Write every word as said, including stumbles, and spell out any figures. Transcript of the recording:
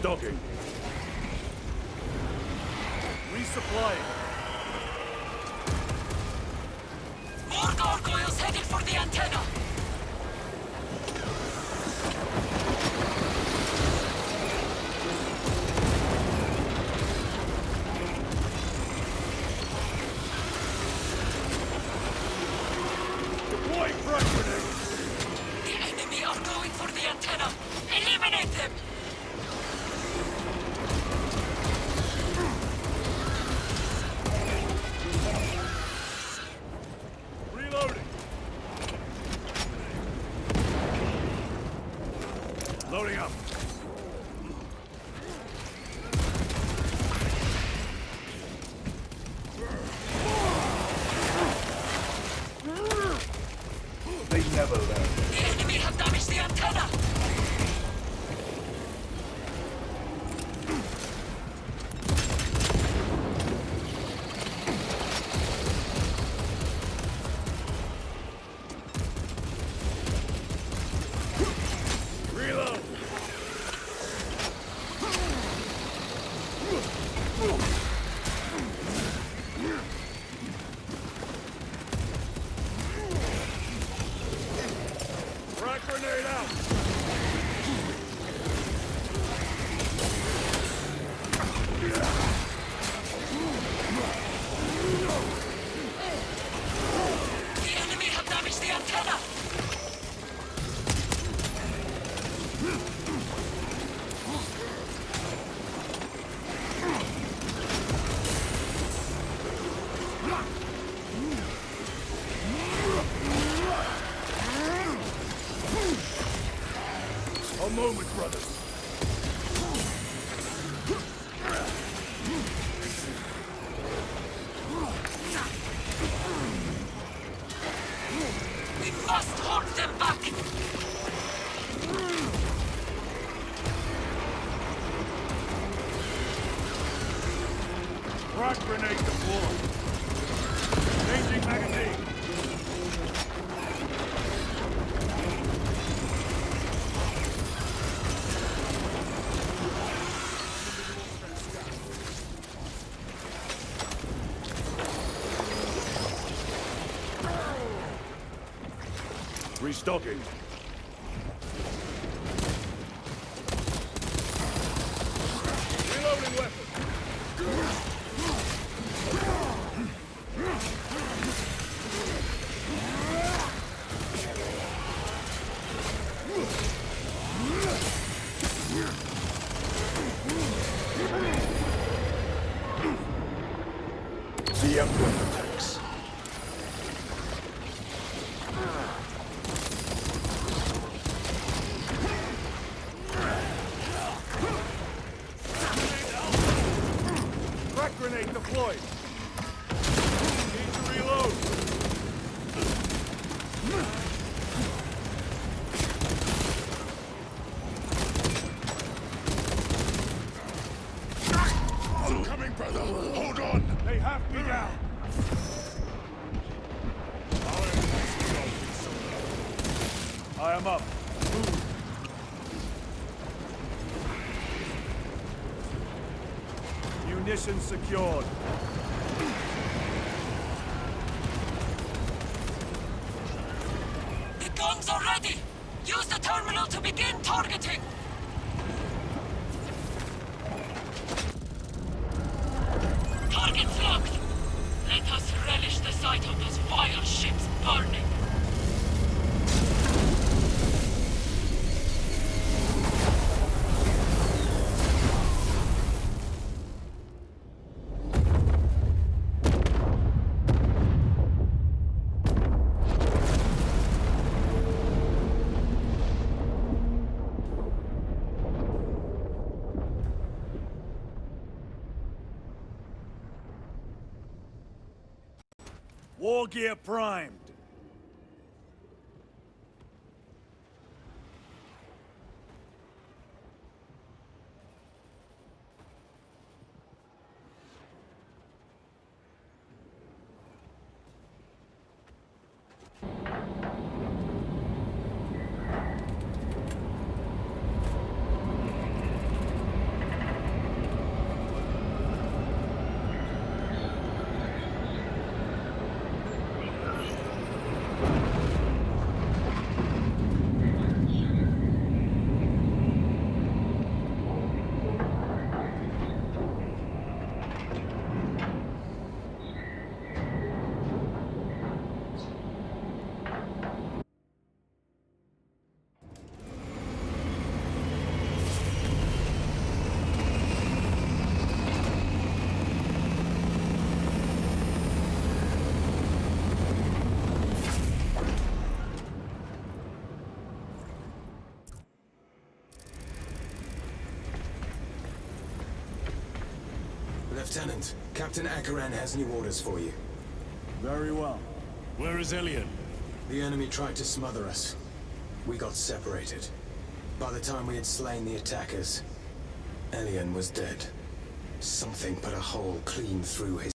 Restocking. Resupplying. More gargoyles headed for the antenna! Deploying frag grenade! The enemy are going for the antenna! Eliminate them! Reloading! Loading up! They never learn. The enemy have damaged the antenna! Reload! Frag grenade out! The enemy have damaged the antenna! A moment, brothers. We must hold them back! Frag grenade deployed. Changing magazine. Restocking. Reloading weapon. The Emperor attacks. Frag grenade deployed. Need to reload. I'm coming, brother. Hold on. They have me down. I am up. Move. Munitions secured. The guns are ready! Use the terminal to begin targeting! Targets locked! Let us relish the sight of those vile ships burning! War gear primed. Lieutenant, Captain Akaran has new orders for you. Very well. Where is Elian? The enemy tried to smother us. We got separated. By the time we had slain the attackers, Elian was dead. Something put a hole clean through his